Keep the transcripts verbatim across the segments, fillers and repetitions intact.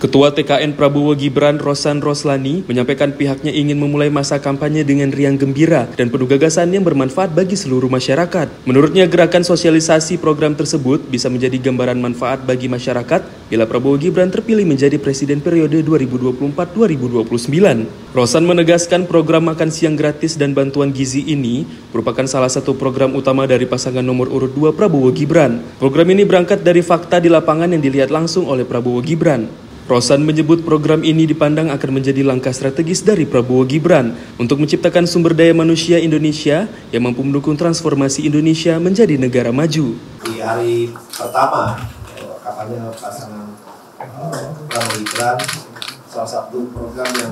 Ketua T K N Prabowo Gibran Rosan Roslani menyampaikan pihaknya ingin memulai masa kampanye dengan riang gembira dan penuh gagasan yang bermanfaat bagi seluruh masyarakat. Menurutnya gerakan sosialisasi program tersebut bisa menjadi gambaran manfaat bagi masyarakat bila Prabowo Gibran terpilih menjadi presiden periode dua ribu dua puluh empat sampai dua ribu dua puluh sembilan. Rosan menegaskan program makan siang gratis dan bantuan gizi ini merupakan salah satu program utama dari pasangan nomor urut dua Prabowo Gibran. Program ini berangkat dari fakta di lapangan yang dilihat langsung oleh Prabowo Gibran. Rosan menyebut program ini dipandang akan menjadi langkah strategis dari Prabowo Gibran untuk menciptakan sumber daya manusia Indonesia yang mampu mendukung transformasi Indonesia menjadi negara maju. Di hari pertama kampanye pasangan Prabowo Gibran, salah satu program yang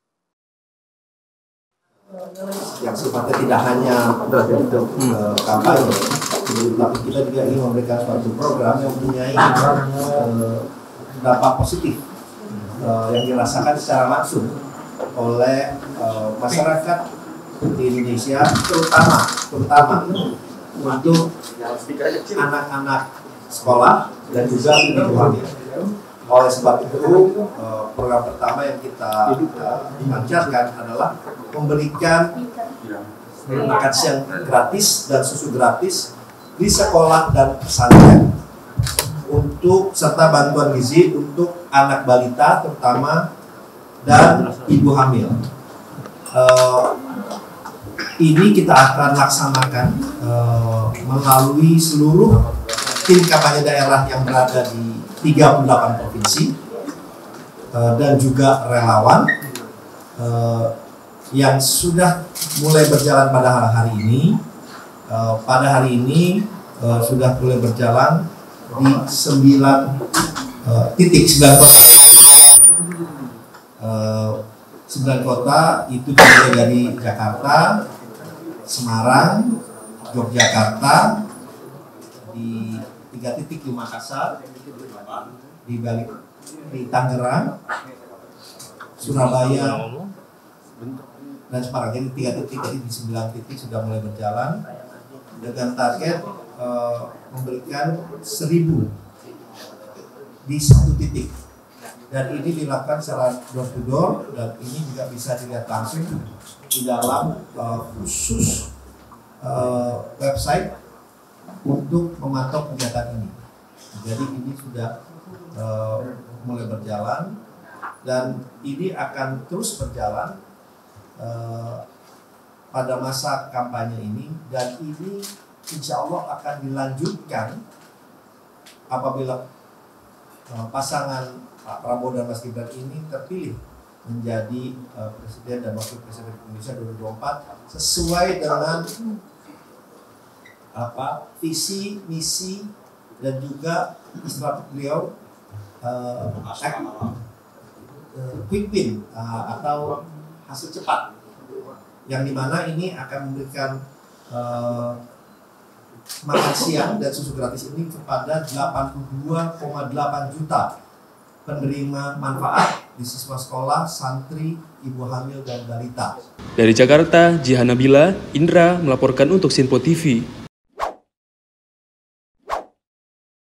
yang sifatnya tidak hanya untuk uh, kampanye, tapi kita juga ingin memberikan suatu program yang mempunyai uh, dampak positif uh, yang dirasakan secara langsung oleh uh, masyarakat di Indonesia, terutama terutama untuk anak-anak sekolah dan juga ibu hamil. Oleh sebab itu, uh, program pertama yang kita lancarkan uh, adalah memberikan makan siang gratis dan susu gratis di sekolah dan pesantren, untuk serta bantuan gizi untuk anak balita terutama dan ibu hamil. Uh, ini kita akan laksanakan uh, melalui seluruh tim kampanye daerah yang berada di tiga puluh delapan provinsi uh, dan juga relawan uh, yang sudah mulai berjalan pada hari ini. Uh, pada hari ini uh, sudah mulai berjalan di sembilan uh, titik sembilan kota. Uh, sembilan kota itu dimulai dari Jakarta, Semarang, Yogyakarta, di tiga titik di Makassar, di Bali, di Tangerang, Surabaya, dan Semarang. Jadi tiga titik, jadi di sembilan titik sudah mulai berjalan dengan target uh, memberikan seribu di satu titik, dan ini dilakukan secara door to door, dan ini juga bisa dilihat langsung di dalam uh, khusus uh, website untuk memantau kegiatan ini. Jadi ini sudah uh, mulai berjalan dan ini akan terus berjalan uh, pada masa kampanye ini, dan ini insya Allah akan dilanjutkan apabila uh, pasangan Pak Prabowo dan Mas Gibran ini terpilih menjadi uh, Presiden dan Wakil Presiden Indonesia dua ribu dua puluh empat sesuai dengan apa visi, misi, dan juga istilah beliau uh, uh, quick win uh, atau hasil cepat, yang dimana ini akan memberikan uh, makan siang dan susu gratis ini kepada delapan puluh dua koma delapan juta penerima manfaat di siswa sekolah, santri, ibu hamil, dan balita. Dari Jakarta, Jihan Nabila, Indra melaporkan untuk Sinpo T V.